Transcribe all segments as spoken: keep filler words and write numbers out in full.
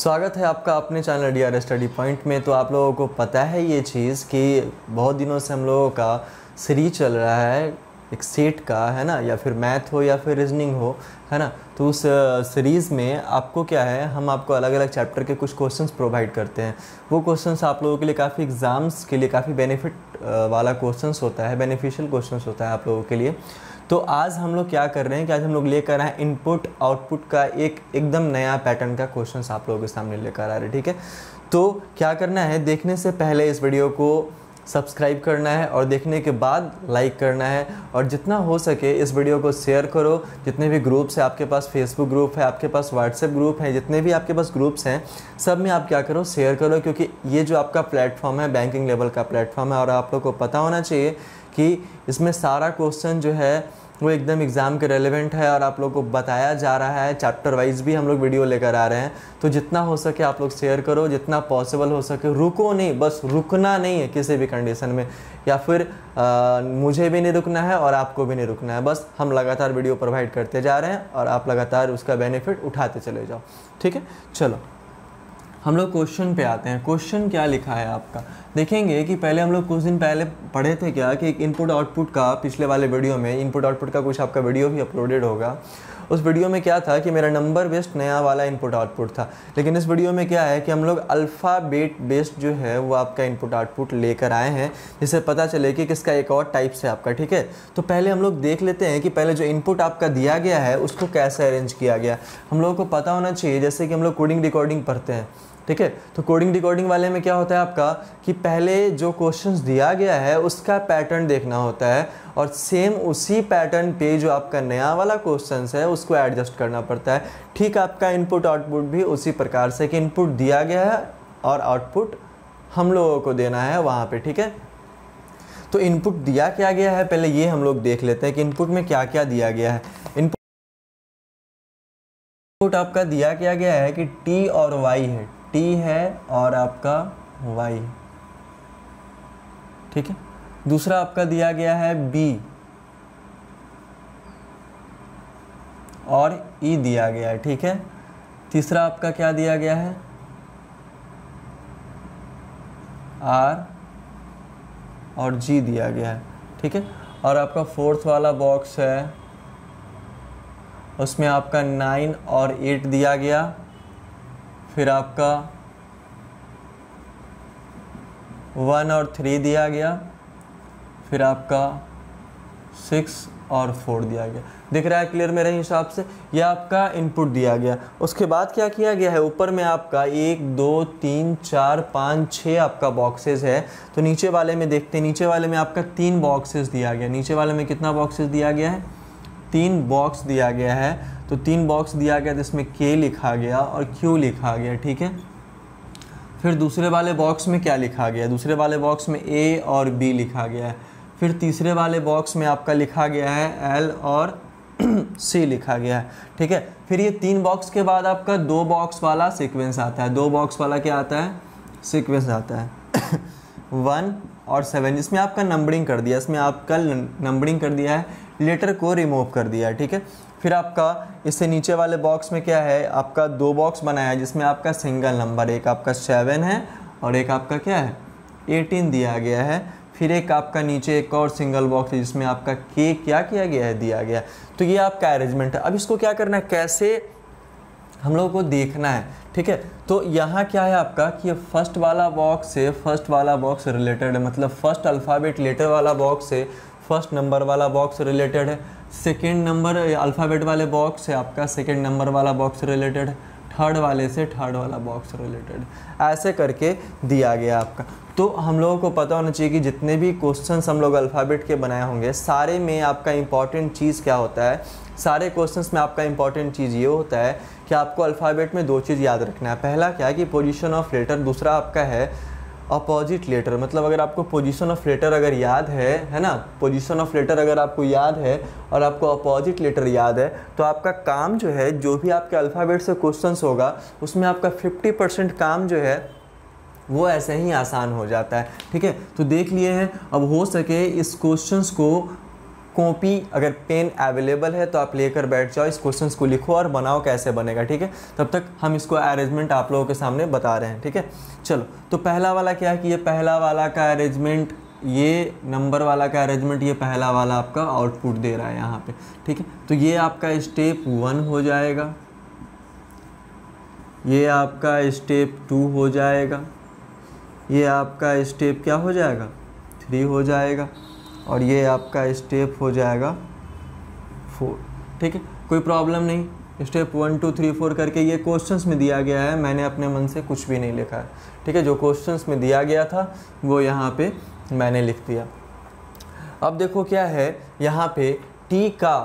स्वागत है आपका अपने channel D R study point में। तो आप लोगों को पता है ये चीज़ कि बहुत दिनों से हम लोगों का सीरीज चल रहा है एक सेट का, है ना, या फिर मैथ हो या फिर रीजनिंग हो, है ना। तो उस सीरीज़ में आपको क्या है, हम आपको अलग अलग चैप्टर के कुछ क्वेश्चंस प्रोवाइड करते हैं। वो क्वेश्चंस आप लोगों के लिए काफ़ी एग्ज़ाम्स के लिए काफ़ी बेनिफिट वाला क्वेश्चंस होता है, बेनिफिशियल क्वेश्चंस होता है आप लोगों के लिए। तो आज हम लोग क्या कर रहे हैं कि आज हम लोग लेकर आए इनपुट आउटपुट का एक एकदम नया पैटर्न का क्वेश्चंस आप लोगों के सामने लेकर आ रहे हैं, ठीक है। तो क्या करना है, देखने से पहले इस वीडियो को सब्सक्राइब करना है और देखने के बाद लाइक करना है, और जितना हो सके इस वीडियो को शेयर करो। जितने भी ग्रुप्स हैं आपके पास, फेसबुक ग्रुप है आपके पास, व्हाट्सएप ग्रुप है, जितने भी आपके पास ग्रुप्स हैं सब में आप क्या करो, शेयर करो, क्योंकि ये जो आपका प्लेटफॉर्म है बैंकिंग लेवल का प्लेटफॉर्म है, और आप लोग को पता होना चाहिए कि इसमें सारा क्वेश्चन जो है वो एकदम एग्ज़ाम के रेलेवेंट है और आप लोग को बताया जा रहा है। चैप्टर वाइज भी हम लोग वीडियो लेकर आ रहे हैं। तो जितना हो सके आप लोग शेयर करो, जितना पॉसिबल हो सके। रुको नहीं, बस रुकना नहीं है किसी भी कंडीशन में, या फिर आ, मुझे भी नहीं रुकना है और आपको भी नहीं रुकना है। बस हम लगातार वीडियो प्रोवाइड करते जा रहे हैं और आप लगातार उसका बेनिफिट उठाते चले जाओ, ठीक है। चलो हम लोग क्वेश्चन पे आते हैं। क्वेश्चन क्या लिखा है आपका, देखेंगे कि पहले हम लोग कुछ दिन पहले पढ़े थे क्या कि एक इनपुट आउटपुट का, पिछले वाले वीडियो में इनपुट आउटपुट का कुछ आपका वीडियो भी अपलोडेड होगा। उस वीडियो में क्या था कि मेरा नंबर बेस्ड नया वाला इनपुट आउटपुट था, लेकिन इस वीडियो में क्या है कि हम लोग अल्फ़ाबेट बेस्ड जो है वो आपका इनपुट आउटपुट लेकर आए हैं, जिससे पता चले कि किसका एक और टाइप से आपका, ठीक है। तो पहले हम लोग देख लेते हैं कि पहले जो इनपुट आपका दिया गया है उसको कैसे अरेंज किया गया। हम लोगों को पता होना चाहिए, जैसे कि हम लोग कोडिंग डिकोडिंग पढ़ते हैं, ठीक है। तो कोडिंग डिकोडिंग वाले में क्या होता है आपका कि पहले जो क्वेश्चंस दिया गया है उसका पैटर्न देखना होता है, और सेम उसी पैटर्न पे जो आपका नया वाला क्वेश्चंस है उसको एडजस्ट करना पड़ता है। ठीक आपका इनपुट आउटपुट भी उसी प्रकार से कि इनपुट दिया गया है और आउटपुट हम लोगों को देना है वहाँ पे, ठीक है। तो इनपुट दिया क्या गया है पहले ये हम लोग देख लेते हैं कि इनपुट में क्या क्या दिया गया है। इनपुट आपका दिया क्या गया है कि टी और वाई है, टी है और आपका वाई, ठीक है। दूसरा आपका दिया गया है बी और ई दिया गया है, ठीक है। तीसरा आपका क्या दिया गया है, आर और जी दिया गया है, ठीक है। और आपका फोर्थ वाला बॉक्स है उसमें आपका नाइन और एट दिया गया। फिर आपका वन और थ्री दिया गया। फिर आपका सिक्स और फोर दिया गया। दिख रहा है क्लियर मेरे हिसाब से, यह आपका इनपुट दिया गया। उसके बाद क्या किया गया है, ऊपर में आपका एक दो तीन चार पाँच छः आपका बॉक्सेस है। तो नीचे वाले में देखते हैं, नीचे वाले में आपका तीन बॉक्सेस दिया गया। नीचे वाले में कितना बॉक्सेस दिया गया है, तीन बॉक्स दिया गया है। तो तीन बॉक्स दिया गया जिसमें के लिखा गया और क्यू लिखा गया, ठीक है। फिर दूसरे वाले बॉक्स में क्या लिखा गया, दूसरे वाले बॉक्स में ए और बी लिखा गया है। फिर तीसरे वाले बॉक्स में आपका लिखा गया है एल और सी लिखा गया है, ठीक है। फिर ये तीन बॉक्स के बाद आपका दो बॉक्स वाला सीक्वेंस आता है। दो बॉक्स वाला क्या आता है, सीक्वेंस आता है वन और सेवन, जिसमें आपका नंबरिंग कर दिया, इसमें आपका नंबरिंग कर दिया है, लेटर को रिमूव कर दिया है, ठीक है। फिर आपका इससे नीचे वाले बॉक्स में क्या है, आपका दो बॉक्स बनाया है जिसमें आपका सिंगल नंबर, एक आपका सेवन है और एक आपका क्या है एटीन दिया गया है। फिर एक आपका नीचे एक और सिंगल बॉक्स है जिसमें आपका के क्या किया गया है, दिया गया। तो ये आपका अरेंजमेंट है। अब इसको क्या करना है, कैसे हम लोगों को देखना है, ठीक है। तो यहाँ क्या है आपका कि ये फर्स्ट वाला बॉक्स से फर्स्ट वाला बॉक्स रिलेटेड है, मतलब फर्स्ट अल्फ़ाबेट लेटर वाला बॉक्स से फर्स्ट नंबर वाला बॉक्स रिलेटेड है। सेकेंड नंबर अल्फ़ाबेट वाले बॉक्स से आपका सेकेंड नंबर वाला बॉक्स रिलेटेड है। थर्ड वाले से थर्ड वाला बॉक्स रिलेटेड, ऐसे करके दिया गया आपका। तो हम लोगों को पता होना चाहिए कि जितने भी क्वेश्चंस हम लोग अल्फ़ाबेट के बनाए होंगे सारे में आपका इंपॉर्टेंट चीज़ क्या होता है, सारे क्वेश्चंस में आपका इंपॉर्टेंट चीज़ ये होता है कि आपको अल्फ़ाबेट में दो चीज़ याद रखना है। पहला क्या है कि पोजीशन ऑफ लेटर, दूसरा आपका है अपोजिट लेटर। मतलब अगर आपको पोजीशन ऑफ लेटर अगर याद है है ना, पोजीशन ऑफ लेटर अगर आपको याद है और आपको अपोजिट लेटर याद है, तो आपका काम जो है, जो भी आपके अल्फ़ाबेट से क्वेश्चंस होगा उसमें आपका फिफ्टी परसेंट काम जो है वो ऐसे ही आसान हो जाता है, ठीक है। तो देख लिए हैं। अब हो सके इस क्वेश्चंस को कॉपी अगर पेन अवेलेबल है तो आप लेकर बैठ जाओ, इस क्वेश्चन को लिखो और बनाओ कैसे बनेगा, ठीक है। तब तक हम इसको अरेंजमेंट आप लोगों के सामने बता रहे हैं, ठीक है। चलो, तो पहला वाला क्या है कि ये पहला वाला का अरेंजमेंट, ये नंबर वाला का अरेंजमेंट, ये पहला वाला आपका आउटपुट दे रहा है यहाँ पे, ठीक है। तो ये आपका स्टेप वन हो जाएगा, ये आपका स्टेप टू हो जाएगा, ये आपका स्टेप क्या हो जाएगा, थ्री हो जाएगा, और ये आपका स्टेप हो जाएगा फोर, ठीक है। कोई प्रॉब्लम नहीं, step one two three four करके ये क्वेश्चंस में दिया गया है, मैंने अपने मन से कुछ भी नहीं लिखा है, ठीक है। जो क्वेश्चंस में दिया गया था वो यहाँ पे मैंने लिख दिया। अब देखो क्या है यहाँ पे, टी का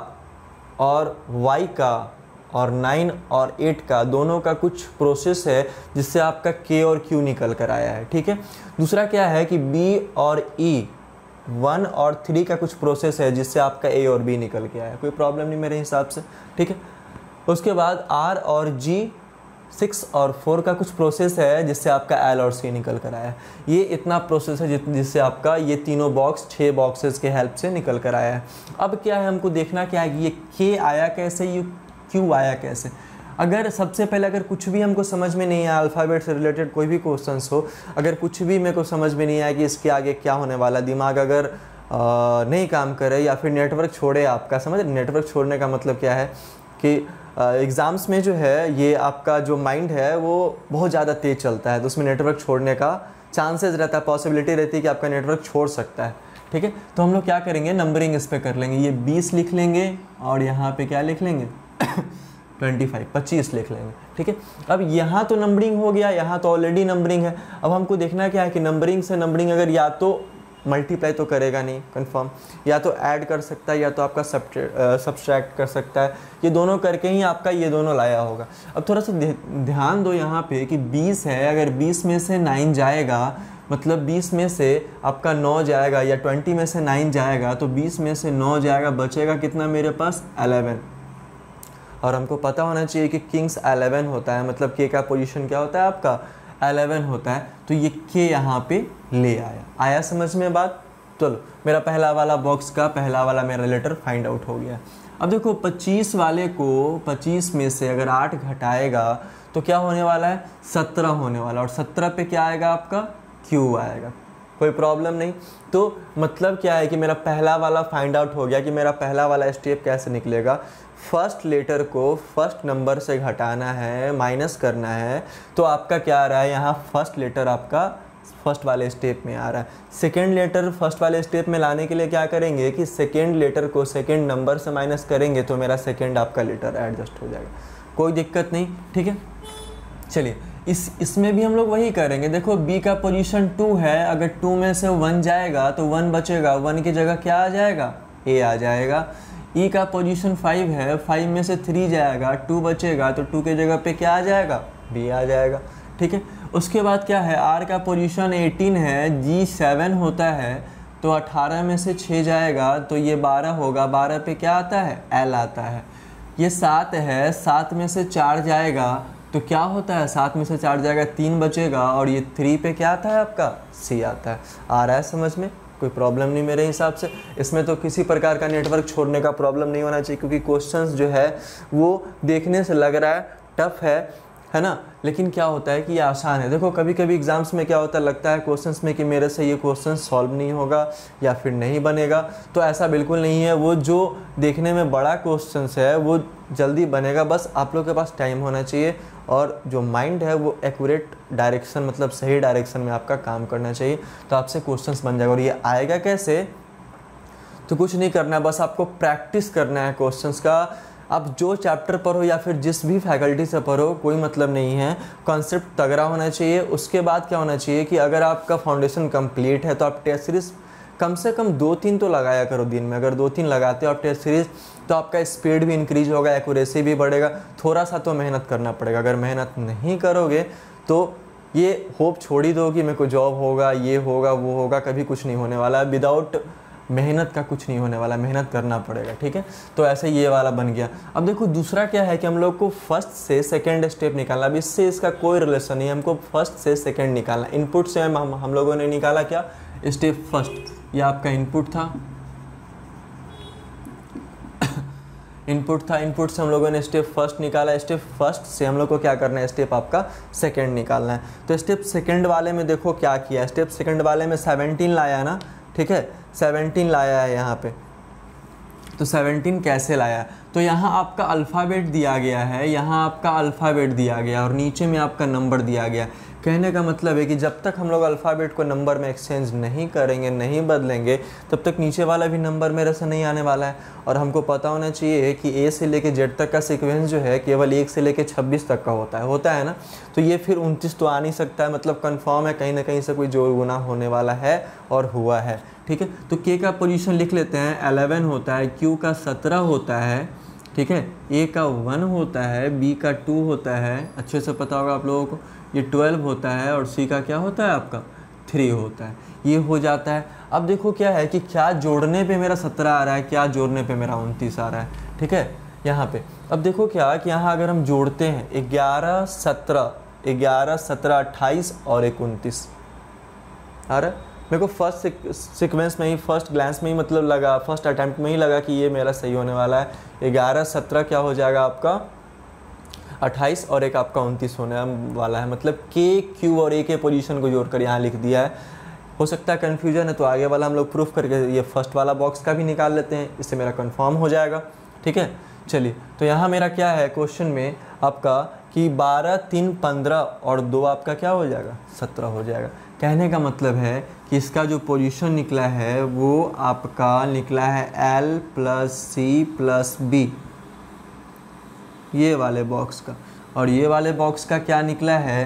और वाई का और नाइन और एट का दोनों का कुछ प्रोसेस है जिससे आपका के और क्यू निकल कर आया है, ठीक है। दूसरा क्या है कि बी और ई, वन और थ्री का कुछ प्रोसेस है जिससे आपका ए और बी निकल के आया है, कोई प्रॉब्लम नहीं मेरे हिसाब से, ठीक है। उसके बाद आर और जी, सिक्स और फोर का कुछ प्रोसेस है जिससे आपका एल और सी निकल कर आया है। ये इतना प्रोसेस है जिससे आपका ये तीनों बॉक्स छः बॉक्सेस के हेल्प से निकल कर आया है। अब क्या है, हमको देखना क्या है कि ये के आया कैसे, ये क्यू आया कैसे। अगर सबसे पहले अगर कुछ भी हमको समझ में नहीं आया, अल्फ़ाबेट से रिलेटेड कोई भी क्वेश्चंस हो, अगर कुछ भी मेरे को समझ में नहीं आया कि इसके आगे क्या होने वाला, दिमाग अगर आ, नहीं काम करे या फिर नेटवर्क छोड़े आपका, समझ, नेटवर्क छोड़ने का मतलब क्या है कि एग्ज़ाम्स में जो है ये आपका जो माइंड है वो बहुत ज़्यादा तेज़ चलता है, तो उसमें नेटवर्क छोड़ने का चांसेस रहता है, पॉसिबिलिटी रहती है कि आपका नेटवर्क छोड़ सकता है, ठीक है। तो हम लोग क्या करेंगे, नंबरिंग इस पर कर लेंगे, ये बीस लिख लेंगे और यहाँ पे क्या लिख लेंगे ट्वेंटी फाइव, पच्चीस लिख लेंगे, ठीक है। अब यहाँ तो नंबरिंग हो गया, यहाँ तो ऑलरेडी नंबरिंग है। अब हमको देखना क्या है कि नंबरिंग से नंबरिंग अगर या तो मल्टीप्लाई तो करेगा नहीं कंफर्म, या तो ऐड कर सकता है या तो आपका सब्सट्रैक्ट कर सकता है, ये दोनों करके ही आपका ये दोनों लाया होगा। अब थोड़ा सा ध्यान दो यहाँ पे कि बीस है, अगर बीस में से नाइन जाएगा मतलब बीस में से आपका नौ जाएगा, या ट्वेंटी में से नाइन जाएगा तो बीस में से नौ जाएगा, बचेगा कितना मेरे पास, इलेवन। और हमको पता होना चाहिए कि किंग्स इलेवन होता है, मतलब के का पोजीशन क्या होता है आपका, इलेवन होता है। तो ये के यहाँ पे ले आया, आया समझ में बात। चलो, मेरा पहला वाला बॉक्स का पहला वाला मेरा लेटर फाइंड आउट हो गया। अब देखो पच्चीस वाले को पच्चीस में से अगर आठ घटाएगा तो क्या होने वाला है, सत्रह होने वाला, और सत्रह पे क्या आएगा आपका, क्यू आएगा, कोई प्रॉब्लम नहीं। तो मतलब क्या है कि मेरा पहला वाला फाइंड आउट हो गया कि मेरा पहला वाला स्टेप कैसे निकलेगा, फर्स्ट लेटर को फर्स्ट नंबर से घटाना है, माइनस करना है, तो आपका क्या आ रहा है यहाँ, फर्स्ट लेटर आपका फर्स्ट वाले स्टेप में आ रहा है। सेकेंड लेटर फर्स्ट वाले स्टेप में लाने के लिए क्या करेंगे कि सेकेंड लेटर को सेकेंड नंबर से माइनस करेंगे तो मेरा सेकेंड आपका लेटर एडजस्ट हो जाएगा, कोई दिक्कत नहीं, ठीक है। चलिए, इस इसमें भी हम लोग वही करेंगे। देखो बी का पोजीशन टू है, अगर टू में से वन जाएगा तो वन बचेगा, वन की जगह क्या आ जाएगा, ए आ जाएगा। ई का पोजीशन फाइव है, फाइव में से थ्री जाएगा, टू बचेगा तो टू के जगह पे क्या आ जाएगा, बी आ जाएगा, ठीक है। उसके बाद क्या है, आर का पोजीशन एटीन है, जी सेवन होता है, तो अठारह में से छः जाएगा तो ये बारह होगा, बारह पे क्या आता है, एल आता है। ये सात है, सात में से चार जाएगा तो क्या होता है, सात में से चार जाएगा, तीन बचेगा, और ये थ्री पे क्या आता है आपका, सी आता है। आ रहा है समझ में, कोई प्रॉब्लम नहीं मेरे हिसाब से। इसमें तो किसी प्रकार का नेटवर्क छोड़ने का प्रॉब्लम नहीं होना चाहिए, क्योंकि क्वेश्चंस जो है वो देखने से लग रहा है टफ है है ना, लेकिन क्या होता है कि ये आसान है। देखो कभी कभी एग्जाम्स में क्या होता है, लगता है क्वेश्चंस में कि मेरे से ये क्वेश्चन सॉल्व नहीं होगा या फिर नहीं बनेगा, तो ऐसा बिल्कुल नहीं है। वो जो देखने में बड़ा क्वेश्चंस है वो जल्दी बनेगा, बस आप लोग के पास टाइम होना चाहिए और जो माइंड है वो एक्यूरेट डायरेक्शन, मतलब सही डायरेक्शन में आपका काम करना चाहिए, तो आपसे क्वेश्चंस बन जाएगा। और ये आएगा कैसे, तो कुछ नहीं करना है, बस आपको प्रैक्टिस करना है क्वेश्चंस का। आप जो चैप्टर पर हो या फिर जिस भी फैकल्टी से पढ़ो कोई मतलब नहीं है, कॉन्सेप्ट तगड़ा होना चाहिए। उसके बाद क्या होना चाहिए कि अगर आपका फाउंडेशन कंप्लीट है तो आप टेस्ट सीरीज कम से कम दो तीन तो लगाया करो दिन में। अगर दो तीन लगाते हो आप टेस्ट सीरीज तो आपका स्पीड भी इंक्रीज होगा, एक्यूरेसी भी बढ़ेगा। थोड़ा सा तो मेहनत करना पड़ेगा, अगर मेहनत नहीं करोगे तो ये होप छोड़ ही दो कि मेरे को जॉब होगा, ये होगा, वो होगा, कभी कुछ नहीं होने वाला। विदाउट मेहनत का कुछ नहीं होने वाला, मेहनत करना पड़ेगा, ठीक है। तो ऐसे ये वाला बन गया। अब देखो दूसरा क्या है कि हम लोग को फर्स्ट से सेकंड स्टेप निकालना। अब इससे इसका कोई रिलेशन नहीं है, हमको फर्स्ट से सेकंड निकालना। इनपुट से हम हम लोगों ने निकाला क्या, स्टेप फर्स्ट, ये आपका इनपुट था, इनपुट था, इनपुट से हम लोगों ने स्टेप फर्स्ट निकाला, स्टेप फर्स्ट से हम लोग को क्या करना है, स्टेप आपका सेकंड निकालना है। तो स्टेप सेकंड वाले में देखो क्या किया, स्टेप सेकंड वाले में सेवनटीन लाया ना, ठीक है, सेवनटीन लाया है यहाँ पे। तो सेवनटीन कैसे लाया, तो यहाँ आपका अल्फ़ाबेट दिया गया है, यहाँ आपका अल्फ़ाबेट दिया गया और नीचे में आपका नंबर दिया गया। कहने का मतलब है कि जब तक हम लोग अल्फ़ाबेट को नंबर में एक्सचेंज नहीं करेंगे, नहीं बदलेंगे, तब तक नीचे वाला भी नंबर मेरे से नहीं आने वाला है। और हमको पता होना चाहिए कि ए से लेके जेड तक का सीक्वेंस जो है केवल एक से लेके छब्बीस तक का होता है होता है ना। तो ये फिर उनतीस तो आ नहीं सकता है, मतलब कंफर्म है कहीं ना कहीं से कोई जोड़ गुना होने वाला है और हुआ है, ठीक है। तो के का पोजीशन लिख लेते हैं, एलेवन होता है, क्यू का सत्रह होता है, ठीक है, ए का वन होता है, बी का टू होता है, अच्छे से पता होगा आप लोगों को, ये ट्वेल्व होता है और सी का क्या होता है आपका थ्री होता है, ये हो जाता है। अब देखो क्या है कि क्या जोड़ने पे मेरा सत्रह आ रहा है, क्या जोड़ने पे मेरा उनतीस आ रहा है, ठीक है। यहाँ पे अब देखो क्या कि यहाँ अगर हम जोड़ते हैं ग्यारह सत्रह ग्यारह सत्रह अट्ठाईस और एक उनतीस आ रहा है। मेरे को फर्स्ट सीक्वेंस में ही, फर्स्ट ग्लांस में ही मतलब लगा, फर्स्ट अटैम्प्ट में ही लगा कि ये मेरा सही होने वाला है। ग्यारह सत्रह क्या हो जाएगा आपका अट्ठाईस और एक आपका उनतीस होने वाला है, मतलब के क्यू और ए के पोजीशन को जोड़कर यहाँ लिख दिया है। हो सकता है कन्फ्यूजन है तो आगे वाला हम लोग प्रूफ करके ये फर्स्ट वाला बॉक्स का भी निकाल लेते हैं, इससे मेरा कंफर्म हो जाएगा, ठीक है। चलिए, तो यहाँ मेरा क्या है क्वेश्चन में आपका कि बारह तीन पंद्रह और दो आपका क्या हो जाएगा, सत्रह हो जाएगा। कहने का मतलब है कि इसका जो पोजीशन निकला है वो आपका निकला है L plus C plus B, ये वाले बॉक्स का, और ये वाले बॉक्स का क्या निकला है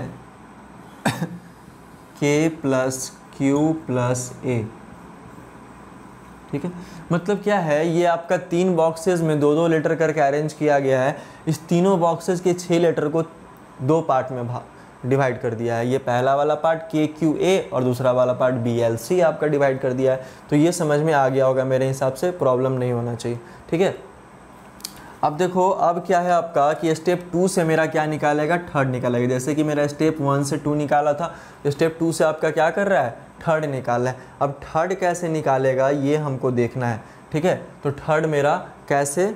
के प्लस क्यू प्लस ए, ठीक है। मतलब क्या है, ये आपका तीन बॉक्सेस में दो दो लेटर करके अरेंज किया गया है। इस तीनों बॉक्सेस के छः लेटर को दो पार्ट में भाग डिवाइड कर दिया है। ये पहला वाला पार्ट के क्यू ए और दूसरा वाला पार्ट बी एल सी आपका डिवाइड कर दिया है। तो ये समझ में आ गया होगा मेरे हिसाब से, प्रॉब्लम नहीं होना चाहिए, ठीक है। अब देखो अब क्या है आपका कि स्टेप टू से मेरा क्या निकालेगा, थर्ड निकालेगा। जैसे कि मेरा स्टेप वन से टू निकाला था, स्टेप टू से आपका क्या कर रहा है, थर्ड निकालना है। अब थर्ड कैसे निकालेगा ये हमको देखना है, ठीक है। तो थर्ड मेरा कैसे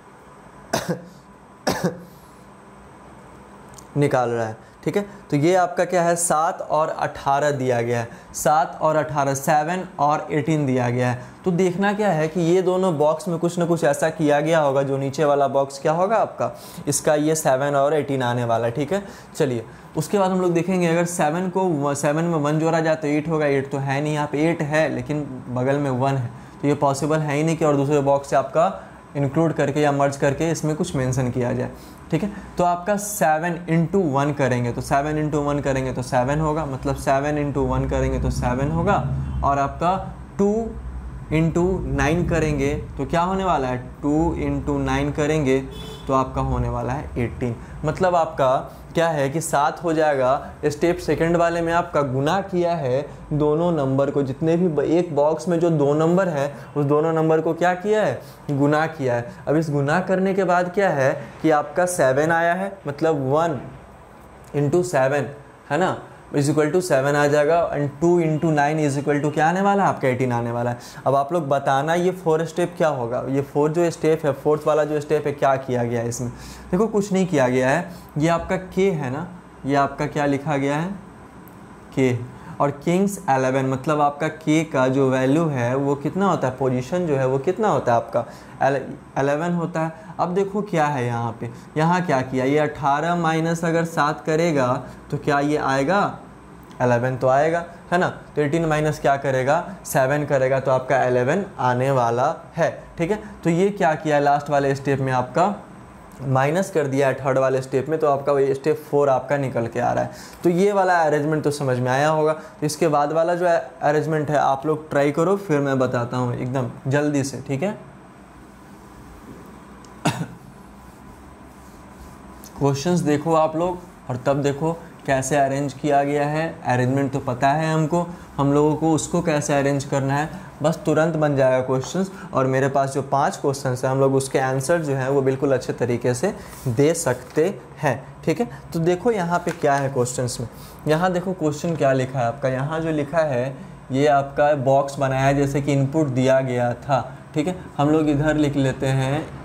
निकाल रहा है, ठीक है। तो ये आपका क्या है, सात और अठारह दिया गया है, सात और अठारह, सेवन और एटीन दिया गया है। तो देखना क्या है कि ये दोनों बॉक्स में कुछ ना कुछ ऐसा किया गया होगा जो नीचे वाला बॉक्स क्या होगा आपका, इसका ये सेवन और एटीन आने वाला है, ठीक है। चलिए, उसके बाद हम लोग देखेंगे अगर सेवन को सेवन में वन जोड़ा जाए तो एट होगा। एट तो है नहीं यहाँ पे, एट है लेकिन बगल में वन है, तो ये पॉसिबल है ही नहीं कि और दूसरे बॉक्स से आपका इंक्लूड करके या मर्ज करके इसमें कुछ मेंशन किया जाए, ठीक है। तो आपका सेवन इंटू वन करेंगे तो सेवन इंटू वन करेंगे तो सेवन होगा, मतलब सेवन इंटू वन करेंगे तो सेवन होगा। और आपका टू इंटू नाइन करेंगे तो क्या होने वाला है, टू इंटू नाइन करेंगे तो आपका होने वाला है एटीन। मतलब आपका क्या है कि सात हो जाएगा। स्टेप सेकंड वाले में आपका गुना किया है दोनों नंबर को, जितने भी एक बॉक्स में जो दो नंबर है उस दोनों नंबर को क्या किया है, गुना किया है। अब इस गुना करने के बाद क्या है कि आपका सेवन आया है, मतलब वन इंटू सेवन है ना, इज इक्वल टू सेवन आ जाएगा। And two into nine is equal to क्या आने वाला है आपका, एटीन आने वाला है। अब आप लोग बताना ये फोर स्टेप क्या होगा, ये फोर जो स्टेप है, फोर्थ वाला जो स्टेप है क्या किया गया है इसमें। देखो कुछ नहीं किया गया है, ये आपका के है ना, ये आपका क्या लिखा गया है, के, और किंग्स एलेवन, मतलब आपका के का जो वैल्यू है वो कितना होता है, पोजीशन जो है वो कितना होता है आपका, एलेवन होता है। अब देखो क्या है यहाँ पे, यहाँ क्या किया, ये अठारह माइनस अगर सात करेगा तो क्या ये आएगा, एलेवन तो आएगा है ना। तो एटीन माइनस क्या करेगा, सेवन करेगा, तो आपका एलेवन आने वाला है, ठीक है। तो ये क्या किया लास्ट वाले स्टेप में आपका माइनस कर दिया है थर्ड वाले स्टेप में, तो आपका वही स्टेप फोर आपका निकल के आ रहा है। तो ये वाला अरेंजमेंट तो समझ में आया होगा। तो इसके बाद वाला जो अरेंजमेंट है आप लोग ट्राई करो, फिर मैं बताता हूँ एकदम जल्दी से, ठीक है। क्वेश्चंस देखो आप लोग और तब देखो कैसे अरेंज किया गया है। अरेंजमेंट तो पता है हमको, हम लोगों को उसको कैसे अरेंज करना है, बस तुरंत बन जाएगा क्वेश्चंस। और मेरे पास जो पांच क्वेश्चंस हैं हम लोग उसके आंसर जो हैं वो बिल्कुल अच्छे तरीके से दे सकते हैं, ठीक है। तो देखो यहाँ पे क्या है क्वेश्चंस में, यहाँ देखो क्वेश्चन क्या लिखा है आपका, यहाँ जो लिखा है ये आपका बॉक्स बनाया है जैसे कि इनपुट दिया गया था, ठीक है। हम लोग इधर लिख लेते हैं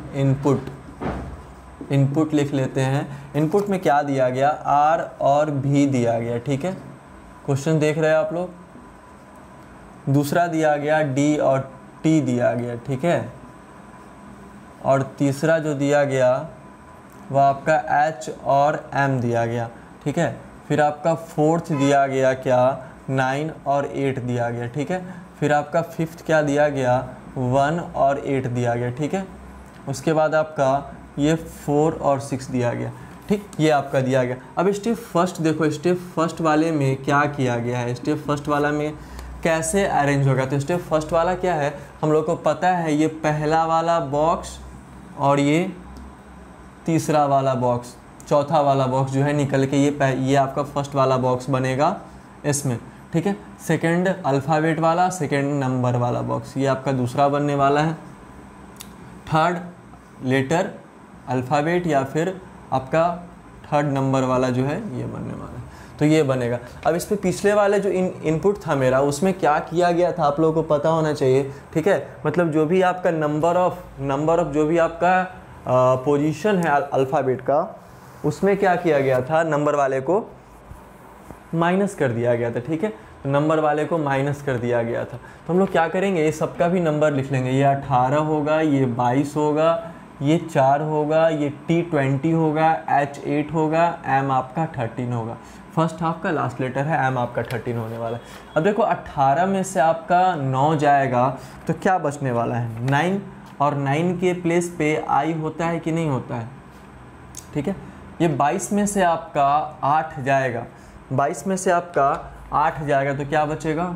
इनपुट, इनपुट लिख लेते हैं। इनपुट में क्या दिया गया, आर और भी दिया गया, ठीक है, क्वेश्चन देख रहे हैं आप लोग। दूसरा दिया गया डी और टी दिया गया, ठीक है, और तीसरा जो दिया गया वह आपका एच और एम दिया गया, ठीक है। फिर आपका फोर्थ दिया गया क्या, नाइन और एट दिया गया, ठीक है। फिर आपका फिफ्थ क्या दिया गया, वन और एट दिया गया, ठीक है। उसके बाद आपका ये फोर और सिक्स दिया गया, ठीक, ये आपका दिया गया। अब स्टेप फर्स्ट देखो, स्टेप फर्स्ट वाले में क्या किया गया है, स्टेप फर्स्ट वाला में कैसे अरेंज होगा। तो स्टेप फर्स्ट वाला क्या है, हम लोग को पता है ये पहला वाला बॉक्स और ये तीसरा वाला बॉक्स, चौथा वाला बॉक्स जो है निकल के ये ये आपका फर्स्ट वाला बॉक्स बनेगा इसमें, ठीक है। सेकंड अल्फ़ाबेट वाला, सेकंड नंबर वाला बॉक्स ये आपका दूसरा बनने वाला है। थर्ड लेटर अल्फ़ाबेट या फिर आपका थर्ड नंबर वाला जो है ये बनने वाला है, तो ये बनेगा। अब इस पे पिछले वाले जो इन इनपुट था मेरा, उसमें क्या किया गया था आप लोगों को पता होना चाहिए, ठीक है। मतलब जो भी आपका नंबर ऑफ नंबर ऑफ जो भी आपका पोजीशन है अल्फ़ाबेट का, उसमें क्या किया गया था, नंबर वाले को माइनस कर दिया गया था, ठीक है। तो नंबर वाले को माइनस कर दिया गया था। तो हम लोग क्या करेंगे, ये सबका भी नंबर लिख लेंगे। ये अठारह होगा, ये बाईस होगा, ये चार होगा, ये टी ट्वेंटी होगा, एच एट होगा, एम आपका थर्टीन होगा। फर्स्ट हाफ का लास्ट लेटर है, एम आपका थर्टीन होने वाला है। अब देखो अट्ठारह में से आपका नौ जाएगा तो क्या बचने वाला है, नाइन, और नाइन के प्लेस पे आई होता है कि नहीं होता है, ठीक है। ये बाईस में से आपका आठ जाएगा, बाईस में से आपका आठ जाएगा तो क्या बचेगा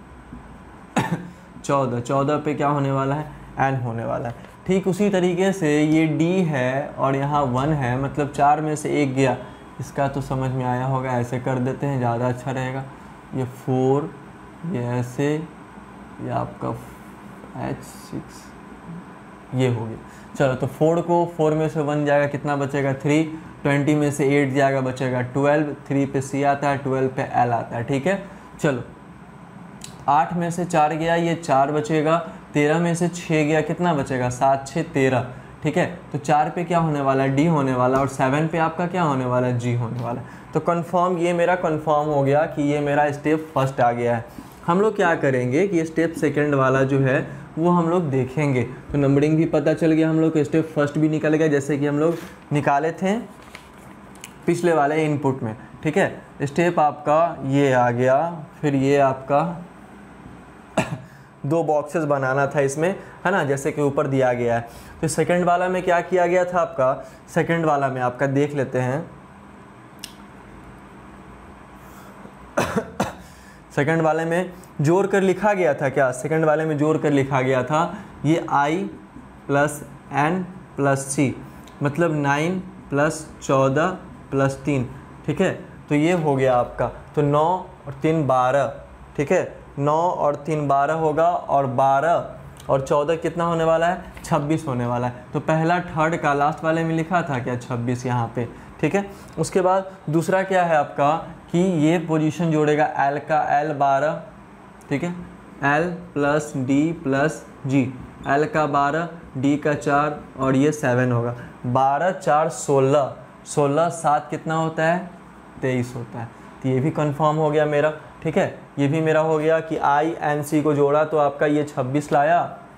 चौदह, चौदह पे क्या होने वाला है, एन होने वाला है। ठीक उसी तरीके से ये डी है और यहाँ वन है, मतलब चार में से एक गया, इसका तो समझ में आया होगा, ऐसे कर देते हैं ज़्यादा अच्छा रहेगा। ये फोर, ये ऐसे, ये आपका एच सिक्स, ये हो गया। चलो तो फोर को फोर में से वन जाएगा, कितना बचेगा, थ्री, ट्वेंटी में से एट जाएगा, बचेगा ट्वेल्व, थ्री पे सी आता है, ट्वेल्व पे एल आता है, ठीक है। चलो आठ में से चार गया, ये चार बचेगा, तेरह में से छः गया, कितना बचेगा, सात छः तेरह, ठीक है। तो चार पे क्या होने वाला है, डी होने वाला, और सेवन पे आपका क्या होने वाला है, जी होने वाला। तो कंफर्म, ये मेरा कंफर्म हो गया कि ये मेरा स्टेप फर्स्ट आ गया है। हम लोग क्या करेंगे कि स्टेप सेकंड वाला जो है वो हम लोग देखेंगे। तो नंबरिंग भी पता चल गया हम लोग को, स्टेप फर्स्ट भी निकल गया जैसे कि हम लोग निकाले थे पिछले वाले इनपुट में, ठीक है। स्टेप आपका ये आ गया, फिर ये आपका दो बॉक्सेस बनाना था इसमें, है ना, जैसे कि ऊपर दिया गया है। तो सेकंड वाला में क्या किया गया था आपका, सेकंड वाला में आपका देख लेते हैं। सेकंड वाले में जोड़ कर लिखा गया था क्या, सेकंड वाले में जोड़ कर लिखा गया था ये I plus N plus C, मतलब नाइन प्लस चौदह प्लस तीन, ठीक है। तो ये हो गया आपका, तो नौ और तीन बारह, ठीक है, नौ और तीन बारह होगा, और बारह और चौदह कितना होने वाला है, छब्बीस होने वाला है। तो पहला थर्ड का लास्ट वाले में लिखा था क्या, छब्बीस यहाँ पे, ठीक है। उसके बाद दूसरा क्या है आपका कि ये पोजीशन जोड़ेगा एल का, एल बारह, ठीक है, L plus D plus G, L का बारह, डी का चार, और ये सेवन होगा। बारह चार सोलह, सोलह सात कितना होता है, तेईस होता है। तो ये भी कंफर्म हो गया मेरा, ठीक है। ये भी मेरा हो गया कि आई एन सी को जोड़ा तो आपका ये छब्बीस लाया।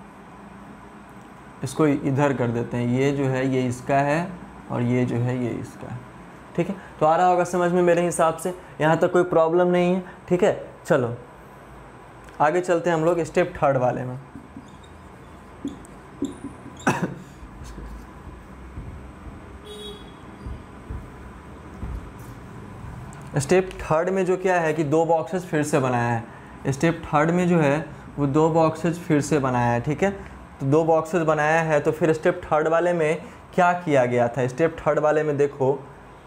इसको इधर कर देते हैं, ये जो है ये इसका है और ये जो है ये इसका है, ठीक है। तो आ रहा होगा समझ में मेरे हिसाब से, यहाँ तक कोई प्रॉब्लम नहीं है, ठीक है। चलो आगे चलते हैं हम लोग स्टेप थर्ड वाले में। स्टेप थर्ड में जो क्या है कि दो बॉक्सेस फिर से बनाया है। स्टेप थर्ड में जो है वो दो बॉक्सेस फिर से बनाया है, ठीक है। तो दो बॉक्सेस बनाया है, तो फिर स्टेप थर्ड वाले में क्या किया गया था, स्टेप थर्ड वाले में देखो,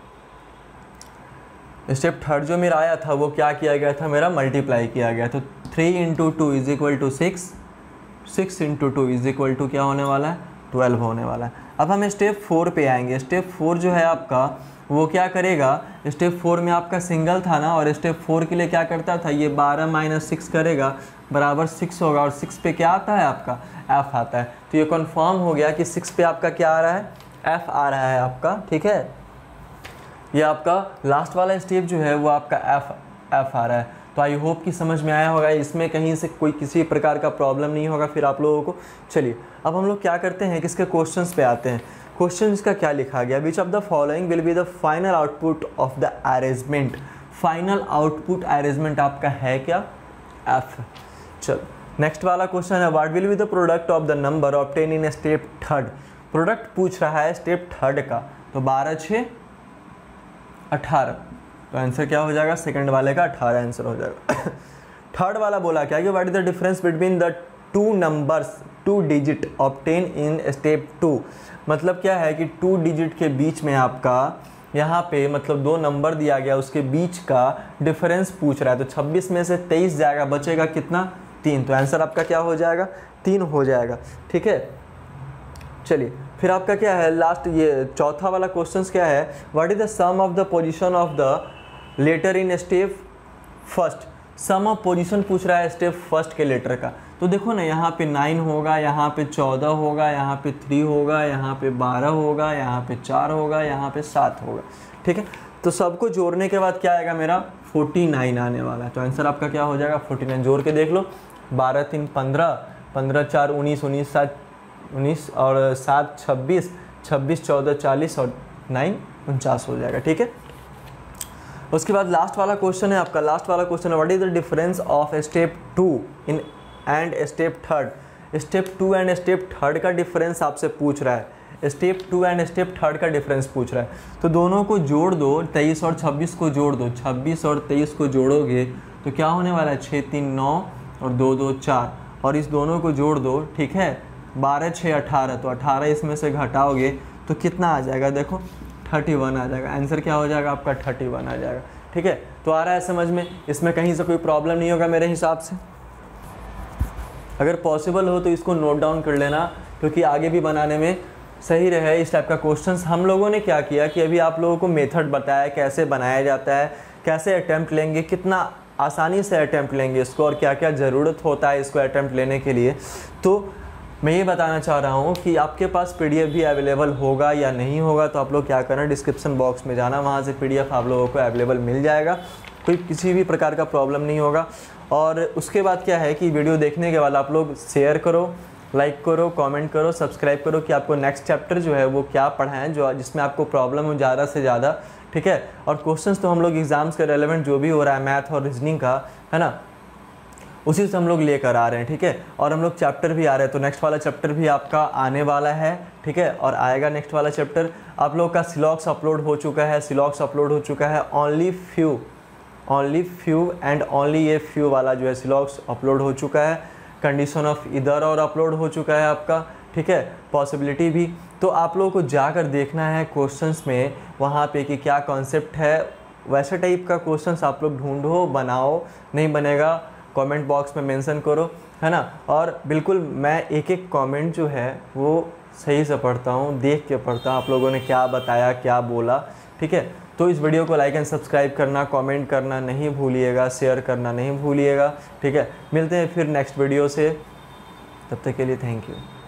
स्टेप थर्ड जो मेरा आया था वो क्या किया गया था, मेरा मल्टीप्लाई किया गया। तो three into two is equal to six, six into two is equal to क्या होने वाला है, ट्वेल्व होने वाला है। अब हम स्टेप फोर पे आएंगे। स्टेप फोर जो है आपका वो क्या करेगा, स्टेप फोर में आपका सिंगल था ना, और स्टेप फोर के लिए क्या करता था, ये बारह माइनस सिक्स करेगा, बराबर सिक्स होगा, और सिक्स पे क्या आता है आपका एफ आता है। तो ये कंफर्म हो गया कि सिक्स पे आपका क्या आ रहा है, एफ आ रहा है आपका, ठीक है। ये आपका लास्ट वाला स्टेप जो है वो आपका एफ एफ आ रहा है। तो आई होप कि समझ में आया होगा, इसमें कहीं से कोई किसी प्रकार का प्रॉब्लम नहीं होगा फिर आप लोगों को। चलिए अब हम लोग क्या करते हैं कि इसके क्वेश्चंस पे आते हैं। क्वेश्चन का क्या लिखा गया, which of the following will be the final output of the arrangement. Final output arrangement आपका है क्या, एफ। चलो नेक्स्ट वाला क्वेश्चन है, what will be the product of the number obtain in step third. Product पूछ रहा है step third का, तो बारह छः अठारह, तो आंसर क्या हो जाएगा, सेकंड वाले का अठारह आंसर हो जाएगा। थर्ड वाला बोला क्या कि what is the difference between the two numbers two digit obtain in step two. मतलब क्या है कि टू डिजिट के बीच में आपका यहाँ पे मतलब दो नंबर दिया गया, उसके बीच का डिफरेंस पूछ रहा है। तो छब्बीस में से तेईस जाएगा, बचेगा कितना, तीन। तो आंसर आपका क्या हो जाएगा, तीन हो जाएगा, ठीक है। चलिए फिर आपका क्या है लास्ट, ये चौथा वाला क्वेश्चन क्या है, what is the sum of the position of the letter in step first. Sum of position पूछ रहा है स्टेप फर्स्ट के लेटर का। तो देखो ना, यहाँ पे नाइन होगा, यहाँ पे चौदह होगा, यहाँ पे थ्री होगा, यहाँ पे बारह होगा, यहाँ पे चार होगा, यहाँ पे सात होगा, ठीक है। तो सबको जोड़ने के बाद क्या आएगा मेरा, फोर्टी नाइन आने वाला है। तो आंसर आपका क्या हो जाएगा, फोर्टी नाइन। जोड़ के देख लो, बारह तीन पंद्रह, पंद्रह चार उन्नीस, उन्नीस सात उन्नीस और सात छब्बीस, छब्बीस चौदह चालीस और नाइन उनचास हो जाएगा, ठीक है। उसके बाद लास्ट वाला क्वेश्चन है आपका, लास्ट वाला क्वेश्चन है, what is the difference of step two in and step third. Step two and step third का डिफरेंस आपसे पूछ रहा है, step two and step third का डिफरेंस पूछ रहा है। तो दोनों को जोड़ दो, तेईस और छब्बीस को जोड़ दो, छब्बीस और तेईस को जोड़ोगे तो क्या होने वाला है, छः तीन नौ और दो दो चार, और इस दोनों को जोड़ दो, ठीक है, बारह छः अठारह। तो अठारह इसमें से घटाओगे तो कितना आ जाएगा, देखो थर्टी वन आ जाएगा। आंसर क्या हो जाएगा आपका, थर्टी वन आ जाएगा, ठीक है। तो आ रहा है समझ में, इसमें कहीं से कोई प्रॉब्लम नहीं होगा मेरे हिसाब से। अगर पॉसिबल हो तो इसको नोट डाउन कर लेना, क्योंकि आगे भी बनाने में सही रहे इस टाइप का क्वेश्चंस। हम लोगों ने क्या किया कि अभी आप लोगों को मेथड बताया कैसे बनाया जाता है, कैसे अटैम्प्ट लेंगे, कितना आसानी से अटैम्प्ट लेंगे इसको, और क्या क्या ज़रूरत होता है इसको अटैम्प्ट लेने के लिए। तो मैं ये बताना चाह रहा हूँ कि आपके पास पीडीएफ भी अवेलेबल होगा या नहीं होगा, तो आप लोग क्या करना, डिस्क्रिप्शन बॉक्स में जाना, वहाँ से पीडीएफ आप लोगों को अवेलेबल मिल जाएगा, कोई किसी भी प्रकार का प्रॉब्लम नहीं होगा। और उसके बाद क्या है कि वीडियो देखने के बाद आप लोग शेयर करो, लाइक करो, कमेंट करो, सब्सक्राइब करो कि आपको नेक्स्ट चैप्टर जो है वो क्या पढ़ाएं, जो जिसमें आपको प्रॉब्लम हो ज़्यादा से ज़्यादा, ठीक है। और क्वेश्चंस तो हम लोग एग्जाम्स के रेलेवेंट जो भी हो रहा है मैथ और रीजनिंग का, है ना, उसी से हम लोग लेकर आ रहे हैं, ठीक है। और हम लोग चैप्टर भी आ रहे हैं, तो नेक्स्ट वाला चैप्टर भी आपका आने वाला है, ठीक है, और आएगा नेक्स्ट वाला चैप्टर। आप लोग का सिलॉक्स अपलोड हो चुका है, सिलॉक्स अपलोड हो चुका है, only few only few and only ये फ्यू वाला जो है सिलॉक्स अपलोड हो चुका है। कंडीशन ऑफ इधर और अपलोड हो चुका है आपका, ठीक है, पॉसिबिलिटी भी। तो आप लोगों को जाकर देखना है क्वेश्चंस में वहाँ पे कि क्या कॉन्सेप्ट है, वैसे टाइप का क्वेश्चंस आप लोग ढूंढो, बनाओ, नहीं बनेगा कमेंट बॉक्स में मेंशन करो, है ना। और बिल्कुल मैं एक एक कमेंट जो है वो सही से पढ़ता हूँ, देख के पढ़ता हूँ आप लोगों ने क्या बताया, क्या बोला, ठीक है। तो इस वीडियो को लाइक एंड सब्सक्राइब करना, कमेंट करना नहीं भूलिएगा, शेयर करना नहीं भूलिएगा, ठीक है। मिलते हैं फिर नेक्स्ट वीडियो से, तब तक के लिए थैंक यू।